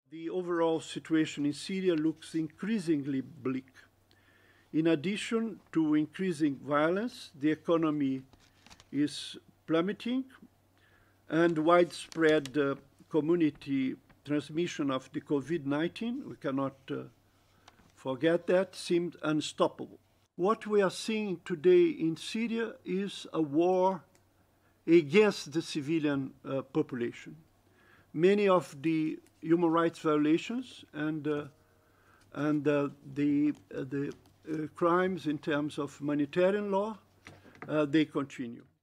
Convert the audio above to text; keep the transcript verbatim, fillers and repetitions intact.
The overall situation in Syria looks increasingly bleak. In addition to increasing violence, the economy is plummeting, and widespread uh, community transmission of the COVID nineteen, we cannot uh, forget that, seemed unstoppable. What we are seeing today in Syria is a war against the civilian uh, population. Many of the human rights violations and, uh, and uh, the, uh, the uh, crimes in terms of humanitarian law, uh, they continue.